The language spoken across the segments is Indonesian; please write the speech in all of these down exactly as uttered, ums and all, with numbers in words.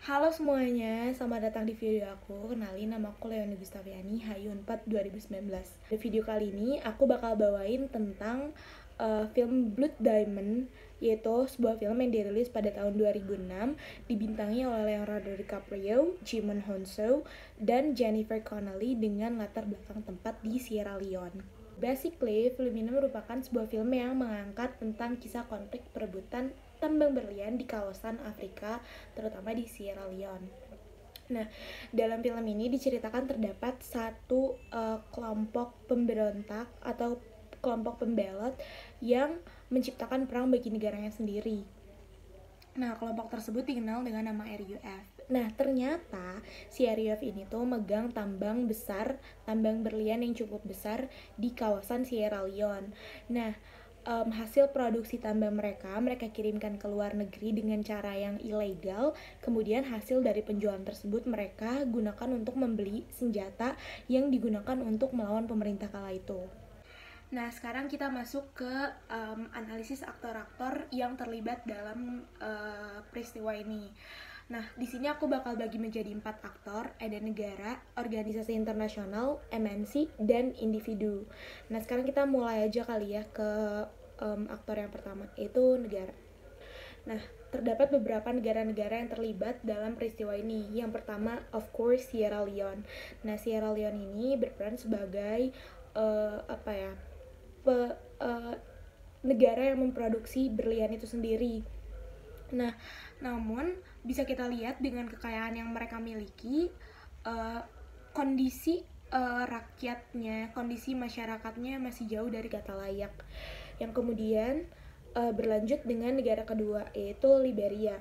Halo semuanya, selamat datang di video aku. Kenalin, nama aku Leoni Gustaviani, H I U empat dua ribu sembilan belas. Di video kali ini, aku bakal bawain tentang uh, film Blood Diamond, yaitu sebuah film yang dirilis pada tahun dua ribu enam, dibintangi oleh Leonardo DiCaprio, Jimon Hounsou, dan Jennifer Connelly dengan latar belakang tempat di Sierra Leone. Basically, film ini merupakan sebuah film yang mengangkat tentang kisah konflik perebutan tambang berlian di kawasan Afrika, terutama di Sierra Leone. Nah, dalam film ini diceritakan terdapat satu uh, kelompok pemberontak atau kelompok pembelot yang menciptakan perang bagi negaranya sendiri. Nah, kelompok tersebut dikenal dengan nama R U F. Nah, ternyata si R U F ini tuh megang tambang besar, tambang berlian yang cukup besar di kawasan Sierra Leone. Nah, um, hasil produksi tambang mereka, mereka kirimkan ke luar negeri dengan cara yang ilegal. Kemudian hasil dari penjualan tersebut mereka gunakan untuk membeli senjata yang digunakan untuk melawan pemerintah kala itu. Nah, sekarang kita masuk ke um, analisis aktor-aktor yang terlibat dalam uh, peristiwa ini. Nah, di sini aku bakal bagi menjadi empat aktor, ada negara, organisasi internasional, M N C, dan individu. Nah, sekarang kita mulai aja kali ya ke um, aktor yang pertama, yaitu negara. Nah, terdapat beberapa negara-negara yang terlibat dalam peristiwa ini. Yang pertama, of course, Sierra Leone. Nah, Sierra Leone ini berperan sebagai uh, apa ya? Pe, uh, negara yang memproduksi berlian itu sendiri. Nah, namun bisa kita lihat dengan kekayaan yang mereka miliki, uh, kondisi uh, rakyatnya, kondisi masyarakatnya masih jauh dari kata layak. Yang kemudian uh, berlanjut dengan negara kedua, yaitu Liberia.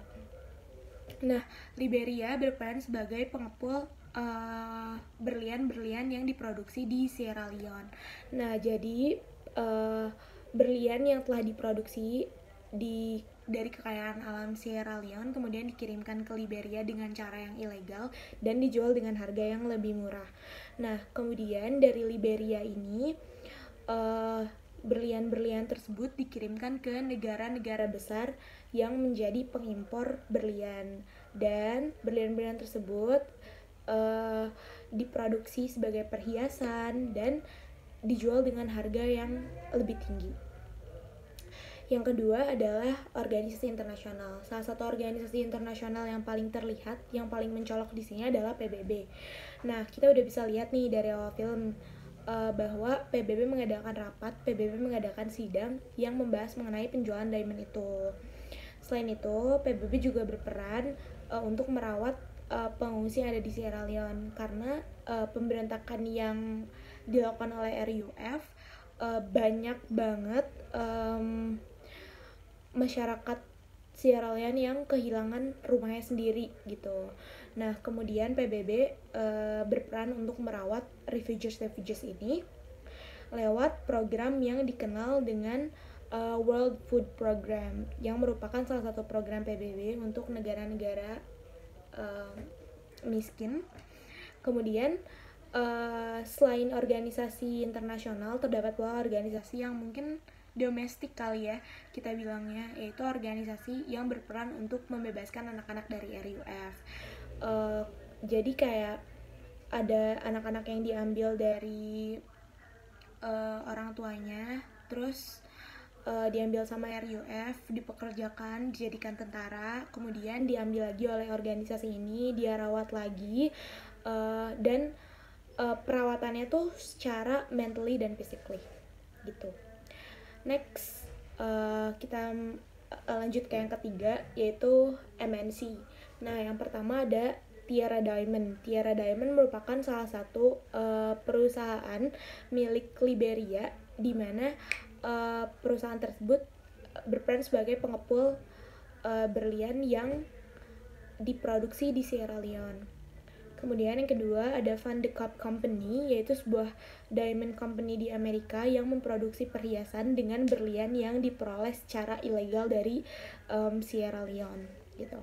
Nah, Liberia berperan sebagai pengepul uh, berlian-berlian yang diproduksi di Sierra Leone. Nah, jadi uh, berlian yang telah diproduksi di dari kekayaan alam Sierra Leone kemudian dikirimkan ke Liberia dengan cara yang ilegal dan dijual dengan harga yang lebih murah. Nah, kemudian dari Liberia ini uh, berlian-berlian tersebut dikirimkan ke negara-negara besar yang menjadi pengimpor berlian, dan berlian-berlian tersebut uh, diproduksi sebagai perhiasan dan dijual dengan harga yang lebih tinggi. Yang kedua adalah organisasi internasional. Salah satu organisasi internasional yang paling terlihat, yang paling mencolok di sini adalah P B B. Nah, kita udah bisa lihat nih dari awal film uh, bahwa P B B mengadakan rapat, P B B mengadakan sidang yang membahas mengenai penjualan diamond itu. Selain itu, P B B juga berperan uh, untuk merawat uh, pengungsi yang ada di Sierra Leone karena uh, pemberontakan yang dilakukan oleh R U F uh, banyak banget um, masyarakat Sierra Leone yang kehilangan rumahnya sendiri gitu. Nah, kemudian P B B uh, berperan untuk merawat refugees-refugees ini lewat program yang dikenal dengan uh, World Food Program, yang merupakan salah satu program P B B untuk negara-negara uh, miskin. Kemudian uh, selain organisasi internasional, terdapat pula organisasi yang mungkin domestik kali ya kita bilangnya, yaitu organisasi yang berperan untuk membebaskan anak-anak dari R U F. Uh, jadi kayak ada anak-anak yang diambil dari uh, orang tuanya, terus uh, diambil sama R U F, dipekerjakan, dijadikan tentara, kemudian diambil lagi oleh organisasi ini, dia rawat lagi, uh, dan uh, perawatannya tuh secara mentally dan physically gitu. Next, uh, kita uh, lanjut ke yang ketiga, yaitu M N C. Nah, yang pertama ada Tierra Diamond. Tierra Diamond merupakan salah satu uh, perusahaan milik Liberia, di mana uh, perusahaan tersebut berperan sebagai pengepul uh, berlian yang diproduksi di Sierra Leone. Kemudian yang kedua ada Van de Kaap Company, yaitu sebuah diamond company di Amerika yang memproduksi perhiasan dengan berlian yang diperoleh secara ilegal dari um, Sierra Leone gitu.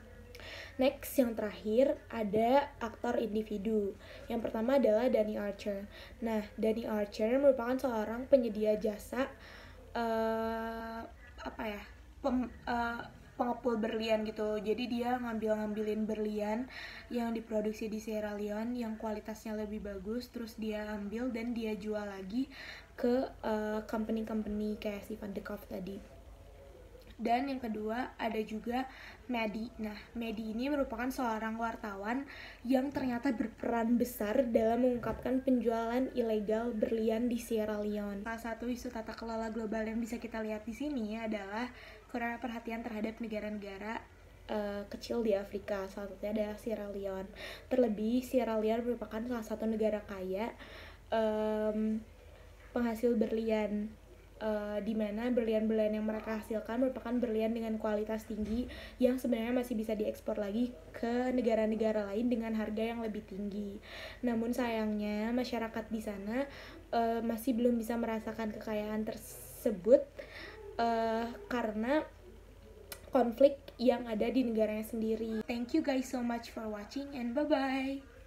Next, yang terakhir ada aktor individu. Yang pertama adalah Danny Archer. Nah, Danny Archer merupakan seorang penyedia jasa uh, apa ya? Pem, uh, pengepul berlian gitu. Jadi dia ngambil-ngambilin berlian yang diproduksi di Sierra Leone yang kualitasnya lebih bagus, terus dia ambil dan dia jual lagi ke uh, company-company kayak si Van de Kauf tadi. Dan yang kedua ada juga Maddie. Nah, Maddie ini merupakan seorang wartawan yang ternyata berperan besar dalam mengungkapkan penjualan ilegal berlian di Sierra Leone. Salah satu isu tata kelola global yang bisa kita lihat di sini adalah kurangnya perhatian terhadap negara-negara uh, kecil di Afrika. Salah satunya adalah Sierra Leone. Terlebih Sierra Leone merupakan salah satu negara kaya um, penghasil berlian. Uh, di mana berlian-berlian yang mereka hasilkan merupakan berlian dengan kualitas tinggi yang sebenarnya masih bisa diekspor lagi ke negara-negara lain dengan harga yang lebih tinggi. Namun sayangnya masyarakat di sana uh, masih belum bisa merasakan kekayaan tersebut uh, karena konflik yang ada di negaranya sendiri. Thank you guys so much for watching and bye-bye.